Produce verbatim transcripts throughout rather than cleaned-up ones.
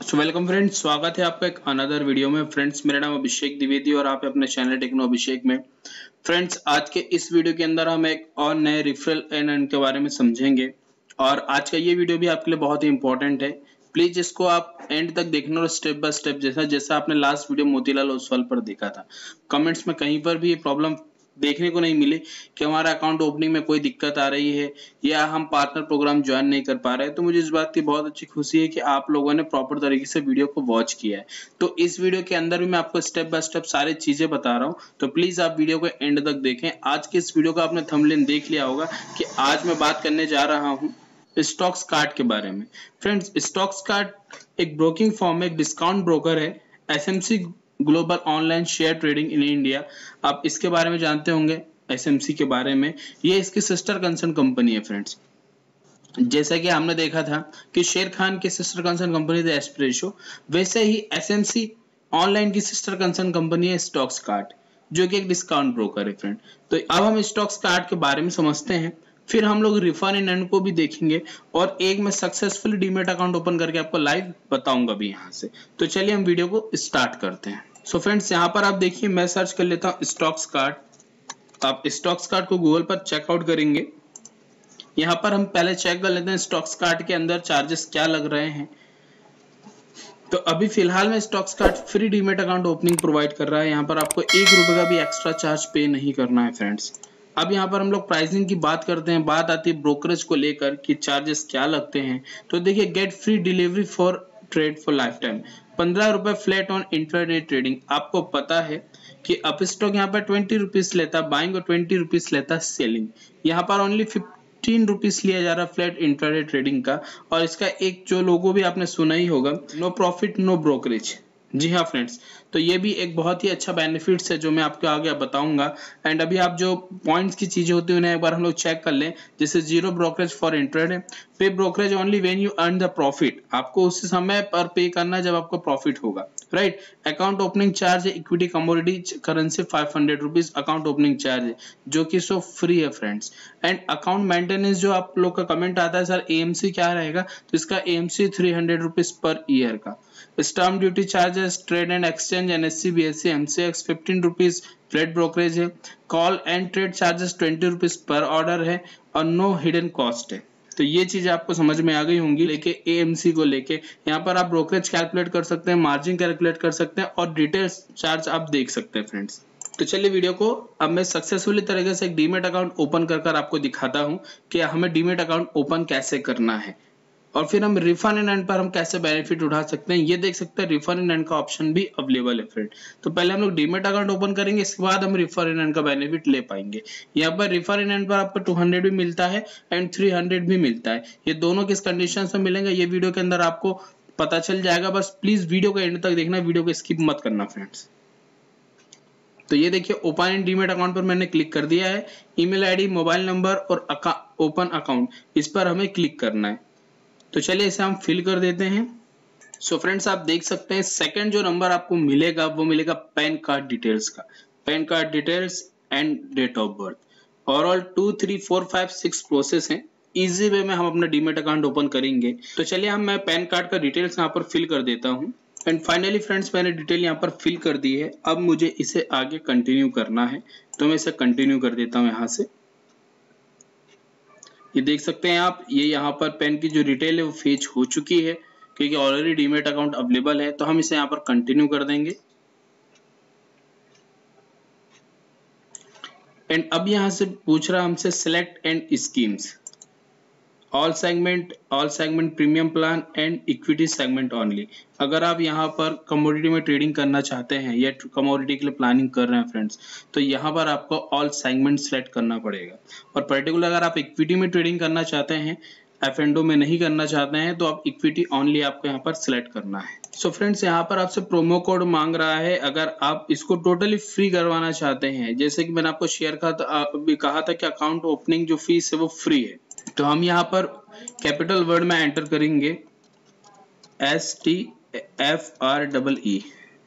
So welcome friends, स्वागत है आपका एक अनदर वीडियो में। फ्रेंड्स, मेरा नाम अभिषेक द्विवेदी और आप अपने चैनल टेक्नो अभिषेक में। फ्रेंड्स, आज के इस वीडियो के अंदर हम एक और नए रेफरल एंड अर्न के बारे में समझेंगे और आज का ये वीडियो भी आपके लिए बहुत ही इंपॉर्टेंट है। प्लीज इसको आप एंड तक देखना और स्टेप बाय स्टेप जैसा जैसा आपने लास्ट वीडियो मोतीलाल ओसवाल पर देखा था। कमेंट्स में कहीं पर भी ये प्रॉब्लम देखने को नहीं मिली कि हमारा अकाउंट ओपनिंग में कोई दिक्कत आ रही है या हम पार्टनर प्रोग्राम ज्वाइन नहीं कर पा रहे हैं, तो मुझे इस बात की बहुत अच्छी खुशी है कि आप लोगों ने प्रॉपर तरीके से वीडियो को वॉच किया है। तो इस वीडियो के अंदर भी मैं आपको स्टेप बाय स्टेप सारी चीजें बता रहा हूं, तो प्लीज आप वीडियो को एंड तक देखें। आज के इस वीडियो का आपने थंबनेल देख लिया होगा कि आज मैं बात करने जा रहा हूँ स्टॉक्स कार्ड के बारे में। फ्रेंड्स, स्टॉक्स कार्ड एक ब्रोकिंग फॉर्म में एक डिस्काउंट ब्रोकर है, SMC global online share trading in India. आप इसके बारे में जानते होंगे, एसएमसी के बारे में। ये इसकी सिस्टर कंसर्न कंपनी है। फ्रेंड्स, जैसा कि हमने देखा था कि शेर खान की सिस्टर कंसर्न कंपनी थी एस्प्रेसो, वैसे ही एसएमसी ऑनलाइन की सिस्टर कंसर्न कंपनी है स्टॉक्स कार्ड, जो कि एक डिस्काउंट ब्रोकर है। फ्रेंड, तो अब हम स्टॉक्स कार्ड के बारे में समझते हैं, फिर हम लोग रिफर इन अर्न को भी देखेंगे और एक मैं सक्सेसफुली डीमेट अकाउंट ओपन करके आपको लाइव बताऊंगा भी यहाँ से। तो चलिए हम वीडियो को स्टार्ट करते हैं। सो फ्रेंड्स, यहाँ पर आप देखिए, मैं सर्च कर लेता हूँ स्टॉक्स कार्ड। आप स्टॉक्स कार्ड को गूगल पर चेकआउट करेंगे। यहाँ पर हम पहले चेक कर लेते हैं स्टॉक्स कार्ड के अंदर चार्जेस क्या लग रहे हैं। तो अभी फिलहाल में Stoxkart free demat account opening provide कर रहा है। यहाँ पर आपको एक रुपए का भी एक्स्ट्रा चार्ज पे नहीं करना है। फ्रेंड्स, अब यहाँ पर हम लोग प्राइसिंग की बात करते हैं। बात आती है ब्रोकरेज को लेकर कि चार्जेस क्या लगते हैं। तो देखिए, get free delivery for trade for lifetime, पंद्रह रुपए फ्लैट ऑन इंट्राडे ट्रेडिंग। आपको पता है कि अप स्टॉक यहाँ पर ट्वेंटी रुपीज लेता है बाइंग और ट्वेंटी रुपीज लेता है सेलिंग। यहाँ पर ओनली फिफ्टीन रुपीज लिया जा रहा है फ्लैट इंट्राडे ट्रेडिंग का। और इसका एक जो लोगो भी आपने सुना ही होगा, नो प्रॉफिट नो ब्रोकरेज। जी हाँ फ्रेंड्स, तो ये भी एक बहुत ही अच्छा बेनिफिट्स है जो मैं आपको आगे बताऊंगा। एंड अभी आप जो पॉइंट्स की चीजें होती है उन्हें एक बार हम लोग चेक कर लें। जैसे zero brokerage for intraday, pay brokerage only when you earn the profit. आपको उस समय पर पे करना जब आपको प्रॉफिट होगा, राइट। अकाउंट ओपनिंग चार्ज है equity commodity currency five hundred rupees account opening charge है, जो कि सो फ्री है। फ्रेंड्स, एंड अकाउंट मेंटेनेंस जो आप लोग का कमेंट आता है, सर एएमसी क्या रहेगा, तो इसका AMC three hundred rupees per year का। Stamp duty charges, trade and exchange, NSC, BSC, MCX fifteen rupees flat brokerage है। Call and trade charges twenty rupees per order है और नो हिडन कॉस्ट है। तो ये चीजें आपको समझ में आ गई होंगी लेके एएमसी को लेके। यहाँ पर आप ब्रोकरेज कैलकुलेट कर सकते हैं, मार्जिन कैलकुलेट कर सकते हैं और डिटेल्स चार्ज आप देख सकते हैं। फ्रेंड्स, तो चलिए वीडियो को अब मैं सक्सेसफुली तरीके से एक डीमेट अकाउंट ओपन कर कर आपको दिखाता हूँ कि हमें डीमेट अकाउंट ओपन कैसे करना है और फिर हम रिफंड इन अर्न पर हम कैसे बेनिफिट उठा सकते हैं। ये देख सकते हैं रिफंड इन अर्न का ऑप्शन भी अवेलेबल है। फ्रेंड, तो पहले हम लोग डीमेट अकाउंट ओपन करेंगे, इसके बाद हम रिफंड इन अर्न का बेनिफिट ले पाएंगे। यहाँ पर रिफंड इन अर्न पर आपको टू हंड्रेड भी मिलता है एंड थ्री हंड्रेड भी मिलता है। ये दोनों किस कंडीशन में मिलेंगे ये वीडियो के अंदर आपको पता चल जाएगा। बस प्लीज वीडियो को एंड तक देखना, वीडियो को स्किप मत करना। फ्रेंड्स, तो ये देखिए, ओपन इन डीमेट अकाउंट पर मैंने क्लिक कर दिया है। ईमेल आईडी, मोबाइल नंबर और ओपन अकाउंट, इस पर हमें क्लिक करना है। तो चलिए इसे हम फिल कर देते हैं। सो so फ्रेंड्स, आप देख सकते हैं सेकंड जो नंबर आपको मिलेगा वो मिलेगा पैन कार्ड डिटेल्स का। PAN card details and date of birth. Overall two three four five six process है। इजी वे में हम अपना डीमेट अकाउंट ओपन करेंगे। तो चलिए हम मैं पैन कार्ड का डिटेल्स यहाँ पर फिल कर देता हूँ। एंड फाइनली फ्रेंड्स, मैंने डिटेल यहाँ पर फिल कर दी है। अब मुझे इसे आगे कंटिन्यू करना है, तो मैं इसे कंटिन्यू कर देता हूँ यहाँ से। ये देख सकते हैं आप, ये यहाँ पर पेन की जो डिटेल है वो फेच हो चुकी है क्योंकि ऑलरेडी डीमेट अकाउंट अवेलेबल है। तो हम इसे यहाँ पर कंटिन्यू कर देंगे। एंड अब यहाँ से पूछ रहा हमसे select and schemes, all segment, all segment premium plan and equity segment only. अगर आप यहाँ पर कमोडिटी में ट्रेडिंग करना चाहते हैं या कमोडिटी के लिए प्लानिंग कर रहे हैं फ्रेंड्स, तो यहाँ पर आपको ऑल सेगमेंट सेलेक्ट करना पड़ेगा। और पर्टिकुलर अगर आप इक्विटी में ट्रेडिंग करना चाहते हैं, एफ एंड ओ में नहीं करना चाहते हैं, तो आप इक्विटी ओनली आपको यहाँ पर सिलेक्ट करना है। सो so फ्रेंड्स, यहाँ पर आपसे प्रोमो कोड मांग रहा है। अगर आप इसको टोटली फ्री करवाना चाहते हैं, जैसे कि मैंने आपको शेयर का भी कहा था कि अकाउंट ओपनिंग जो फीस है वो फ्री है, तो हम यहाँ पर कैपिटल वर्ड में एंटर करेंगे S T F R double E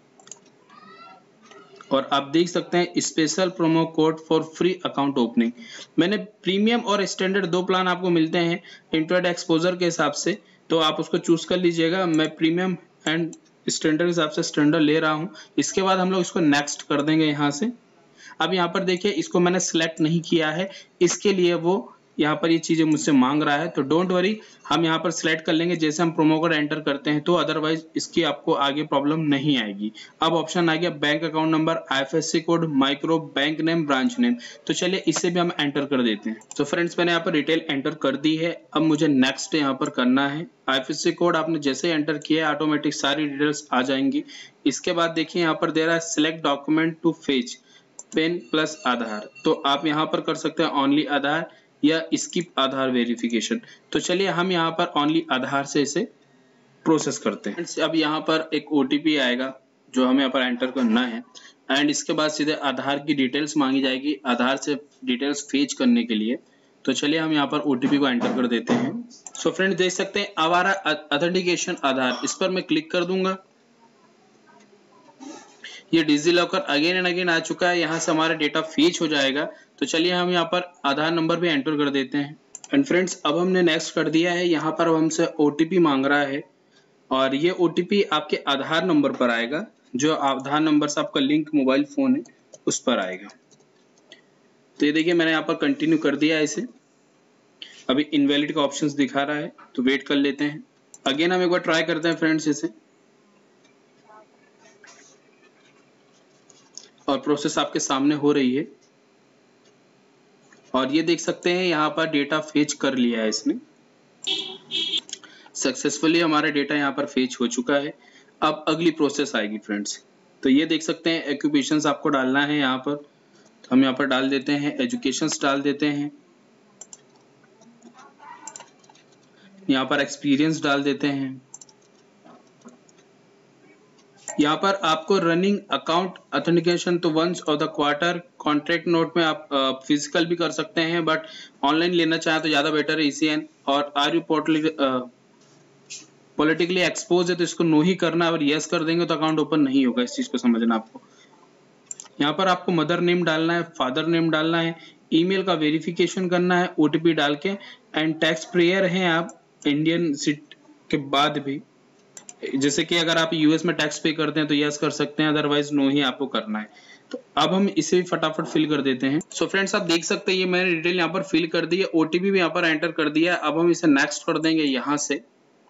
और आप देख सकते हैं special promo code for free account opening. मैंने प्रीमियम और स्टैंडर्ड दो प्लान आपको मिलते हैं इंट्राडे एक्सपोजर के हिसाब से, तो आप उसको चूज कर लीजिएगा। मैं प्रीमियम एंड स्टैंडर्ड हिसाब से स्टैंडर्ड ले रहा हूँ। इसके बाद हम लोग इसको नेक्स्ट कर देंगे यहाँ से। अब यहाँ पर देखिए इसको मैंने सिलेक्ट नहीं किया है, इसके लिए वो यहाँ पर ये चीजें मुझसे मांग रहा है, तो डोंट वरी, हम यहाँ पर सिलेक्ट कर लेंगे जैसे हम प्रोमो कोड एंटर करते हैं, तो अदरवाइज इसकी आपको आगे प्रॉब्लम नहीं आएगी। अब ऑप्शन आ गया bank account number, IFSC code, micro, bank name, branch name. तो चलिए इसे भी हम एंटर कर देते हैं। तो फ्रेंड्स मैंने यहाँ पर डिटेल एंटर कर दी है। अब मुझे नेक्स्ट यहाँ पर करना है। आईएफएससी कोड आपने जैसे एंटर किया ऑटोमेटिक सारी डिटेल्स आ जाएंगी। इसके बाद देखिए यहाँ पर दे रहा है select document to fetch PAN plus Aadhaar, तो आप यहाँ पर कर सकते हैं ओनली आधार या स्किप आधार वेरिफिकेशन। तो चलिए हम यहाँ पर ओनली आधार से इसे प्रोसेस करते हैं। अब यहाँ पर एक ओटीपी आएगा जो हमें यहाँ पर एंटर करना है एंड इसके बाद सीधे आधार की डिटेल्स मांगी जाएगी आधार से डिटेल्स फेच करने के लिए। तो चलिए हम यहाँ पर ओटीपी को एंटर कर देते हैं। सो फ्रेंड्स देख सकते हैं आवारा ऑथेंटिकेशन आधार, इस पर मैं क्लिक कर दूंगा। ये DigiLocker again and again आ चुका है, यहाँ से हमारा डेटा फेच हो जाएगा। तो चलिए हम यहाँ पर आधार नंबर भी एंटर कर देते हैं। एंड फ्रेंड्स अब हमने नेक्स्ट कर दिया है। यहाँ पर हमसे ओटीपी मांग रहा है और ये ओटीपी आपके आधार नंबर पर आएगा, जो आधार नंबर से आपका लिंक मोबाइल फोन है उस पर आएगा। तो ये देखिए मैंने यहाँ पर कंटिन्यू कर दिया है इसे। अभी इनवैलिड का ऑप्शंस दिखा रहा है, तो वेट कर लेते हैं। अगेन हम एक बार ट्राई करते हैं फ्रेंड्स इसे, और प्रोसेस आपके सामने हो रही है और ये देख सकते हैं यहाँ पर डेटा फेच कर लिया है इसने सक्सेसफुली। हमारा डेटा यहाँ पर फेच हो चुका है। अब अगली प्रोसेस आएगी फ्रेंड्स। तो ये देख सकते हैं एक्यूपेशंस आपको डालना है यहाँ पर, तो हम यहाँ पर डाल देते हैं एजुकेशंस डाल देते हैं, यहाँ पर एक्सपीरियंस डाल देते हैं। यहाँ पर आपको रनिंग अकाउंट ऑथेंटिकेशन तो वंस और द क्वार्टर कॉन्ट्रैक्ट नोट में आप फिजिकल भी कर सकते हैं, बट ऑनलाइन लेना चाहे तो ज्यादा बेटर है ईसीएन। और आर यू पॉलिटिकली एक्सपोज है तो इसको नो ही करना है, और यस कर देंगे तो अकाउंट ओपन नहीं होगा। इस चीज को समझना आपको। यहाँ पर आपको मदर नेम डालना है, फादर नेम डालना है, ईमेल का वेरिफिकेशन करना है ओटीपी डाल के, एंड टैक्स पेयर हैं आप इंडियन सिट के बाद भी, जैसे कि अगर आप यूएस में टैक्स पे करते हैं तो यस कर सकते हैं, अदरवाइज नो ही आपको करना है। तो अब हम इसे भी फटाफट फिल कर देते हैं। सो so फ्रेंड्स आप देख सकते हैं ये मैंने डिटेल यहाँ पर फिल कर दी है, ओटीपी भी यहाँ पर एंटर कर दिया है। अब हम इसे नेक्स्ट कर देंगे। यहाँ से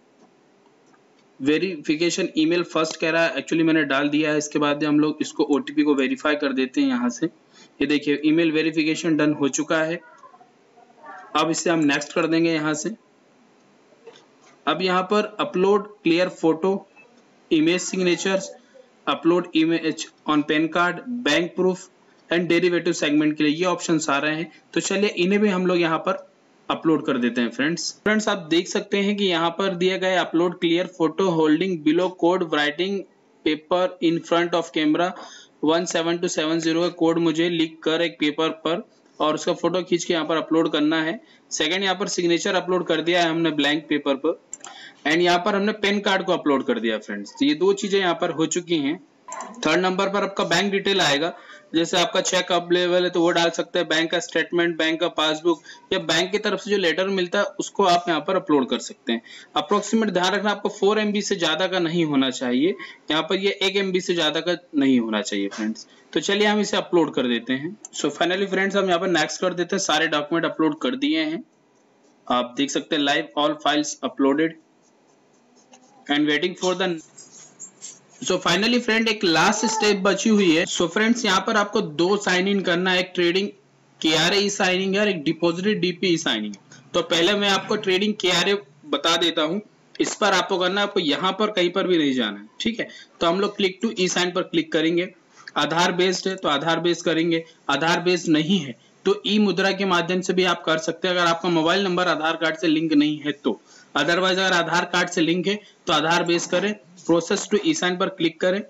वेरिफिकेशन ईमेल फर्स्ट कह रहा है, एक्चुअली मैंने डाल दिया है। इसके बाद हम लोग इसको ओटीपी को वेरीफाई कर देते हैं यहाँ से। ये देखिए ईमेल वेरिफिकेशन डन हो चुका है। अब इसे हम नेक्स्ट कर देंगे यहाँ से। अब यहाँ पर upload clear photo, image signatures, upload image on PAN card, bank proof and derivative segment के लिए ये ऑप्शंस आ रहे हैं। तो चलिए इन्हें भी हम लोग यहाँ पर अपलोड कर देते हैं फ्रेंड्स। फ्रेंड्स आप देख सकते हैं कि यहाँ पर दिया गया है upload clear photo holding below code writing paper in front of camera one seven two seven zero का कोड मुझे लिख कर एक पेपर पर और उसका फोटो खींच के यहाँ पर अपलोड करना है। सेकंड यहाँ पर सिग्नेचर अपलोड कर दिया है हमने ब्लैंक पेपर पर, एंड यहाँ पर हमने पेन कार्ड को अपलोड कर दिया फ्रेंड्स। तो ये दो चीजें यहाँ पर हो चुकी हैं। थर्ड नंबर पर आपका बैंक डिटेल आएगा, जैसे आपका चेक अवेलेबल है तो वो डाल सकते हैं, बैंक का स्टेटमेंट, बैंक का पासबुक या बैंक की तरफ से जो लेटर मिलता है उसको आप यहाँ पर अपलोड कर सकते हैं। अप्रोक्सीमेट ध्यान रखना आपको फोर एमबी से ज्यादा का नहीं होना चाहिए, यहाँ पर ये एक एमबी से ज्यादा का नहीं होना चाहिए फ्रेंड्स। तो चलिए हम इसे अपलोड कर देते हैं। सो फाइनली फ्रेंड्स हम यहाँ पर नेक्स्ट कर देते हैं। सारे डॉक्यूमेंट अपलोड कर दिए हैं, आप देख सकते हैं live all files uploaded and waiting for the. So finally friend एक लास्ट स्टेप बची हुई है। सो so फ्रेंड्स यहाँ पर आपको दो साइन इन करना है, एक ट्रेडिंग केआरए ई साइनिंग है और एक डिपॉजिटरी डीपी ई साइनिंग है। तो पहले मैं आपको ट्रेडिंग केआरए बता देता हूँ, इस पर आपको करना है, आपको यहाँ पर कहीं पर भी नहीं जाना है, ठीक है। तो हम लोग क्लिक टू ई साइन पर क्लिक करेंगे। आधार बेस्ड है तो आधार बेस्ड करेंगे, आधार बेस्ड नहीं है तो ई मुद्रा के माध्यम से भी आप कर सकते हैं, अगर आपका मोबाइल नंबर आधार कार्ड से लिंक नहीं है तो। अदरवाइज अगर आधार कार्ड से लिंक है तो आधार बेस करें, प्रोसेस टू ई साइन पर क्लिक करें।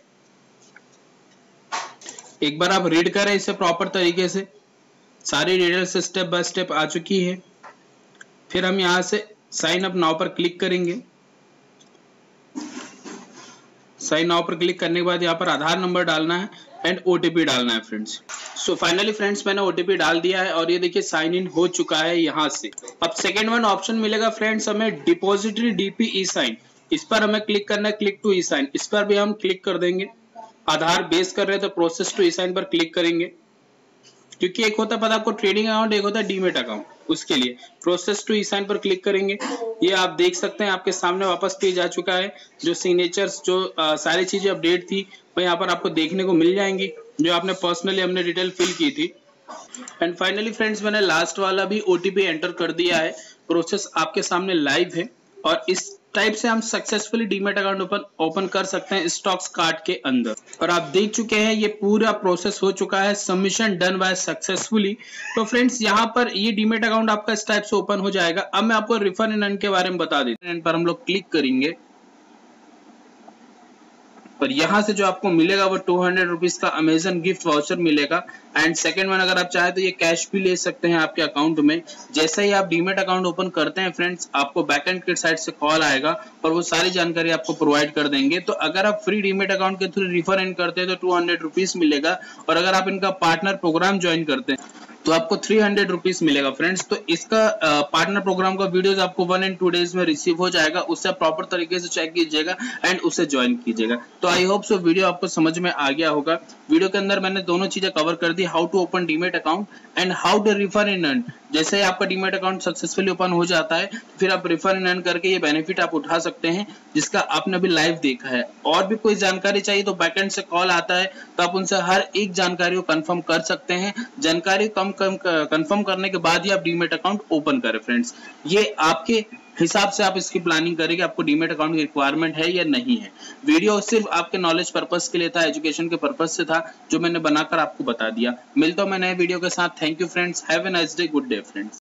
एक बार आप रीड करें इसे प्रॉपर तरीके से, सारी डिटेल्स स्टेप बाय स्टेप आ चुकी है। फिर हम यहां से साइन अप नाउ पर क्लिक करेंगे। साइन नाउ पर क्लिक करने के बाद यहाँ पर आधार नंबर डालना है एंड ओटीपी डालना है फ्रेंड्स। सो फाइनली फ्रेंड्स मैंने ओटीपी डाल दिया है और ये देखिए साइन इन हो चुका है यहाँ से। अब सेकेंड वन ऑप्शन मिलेगा फ्रेंड्स हमें डिपॉजिटरी डीपी ई साइन, इस पर हमें क्लिक करना है, क्लिक टू ई साइन, इस पर भी हम क्लिक कर देंगे। आधार बेस कर रहे हैं तो प्रोसेस टू ई साइन पर क्लिक करेंगे, क्योंकि एक होता है पता आपको ट्रेडिंग अकाउंट, एक होता है डीमेट अकाउंट, उसके लिए प्रोसेस टू ई साइन पर क्लिक करेंगे। ये आप देख सकते हैं आपके सामने वापस पेज आ चुका है। जो सिग्नेचर्स, जो आ, सारी चीजें अपडेट थी वो यहाँ पर आपको देखने को मिल जाएंगी, जो आपने पर्सनली हमने डिटेल फिल की थी। एंड फाइनली फ्रेंड्स, मैंने लास्ट वाला भी ओटीपी एंटर कर दिया है। प्रोसेस आपके सामने लाइव है और इस टाइप से हम successfully demat account open open कर सकते हैं स्टॉक्स कार्ड के अंदर। और आप देख चुके हैं ये पूरा प्रोसेस हो चुका है, सबमिशन डन बाय सक्सेसफुली। तो फ्रेंड्स, यहाँ पर ये डीमेट अकाउंट आपका इस टाइप से ओपन हो जाएगा। अब मैं आपको रिफंड एंड अर्न के बारे में बता देता हूं। पर हम लोग क्लिक करेंगे और यहाँ से जो आपको मिलेगा वो टू हंड्रेड रुपीज का अमेजन गिफ्ट वाउचर मिलेगा। एंड सेकंड वन, अगर आप चाहे तो ये कैश भी ले सकते हैं आपके अकाउंट में। जैसे ही आप डीमेट अकाउंट ओपन करते हैं फ्रेंड्स, आपको बैकएंड के साइड से कॉल आएगा और वो सारी जानकारी आपको प्रोवाइड कर देंगे। तो अगर आप फ्री डीमेट अकाउंट के थ्रू रिफर एंड करते हैं तो टू हंड्रेड रुपीज मिलेगा, और अगर आप इनका पार्टनर प्रोग्राम ज्वाइन करते हैं तो आपको थ्री हंड्रेड रुपीज मिलेगा फ्रेंड्स। तो इसका पार्टनर प्रोग्राम का वीडियोस आपको वन एंड टू डेज में रिसीव हो जाएगा, उससे प्रॉपर तरीके से चेक कीजिएगा एंड उसे ज्वाइन कीजिएगा। तो आई होप सो वीडियो आपको समझ में आ गया होगा। वीडियो के अंदर मैंने दोनों चीजें कवर कर दी, how to open demat account and how to refer and earn. जैसे ही आपका डीमेट अकाउंट सक्सेसफुली ओपन हो जाता है फिर आप रिफर एंड अर्न करके ये बेनिफिट आप उठा सकते हैं, जिसका आपने अभी लाइव देखा है। और भी कोई जानकारी चाहिए तो बैकएंड से कॉल आता है, तो आप उनसे हर एक जानकारी को कंफर्म कर सकते हैं। जानकारी कम कम कंफर्म करने के बाद ही आप डीमेट अकाउंट ओपन करें फ्रेंड्स। ये आपके हिसाब से आप इसकी प्लानिंग करें कि आपको डीमेट अकाउंट की रिक्वायरमेंट है या नहीं है। वीडियो सिर्फ आपके नॉलेज पर्पस के लिए था, एजुकेशन के पर्पस से था, जो मैंने बनाकर आपको बता दिया। मिलता हूं मैं नए वीडियो के साथ। Thank you friends, have a nice day, good day friends.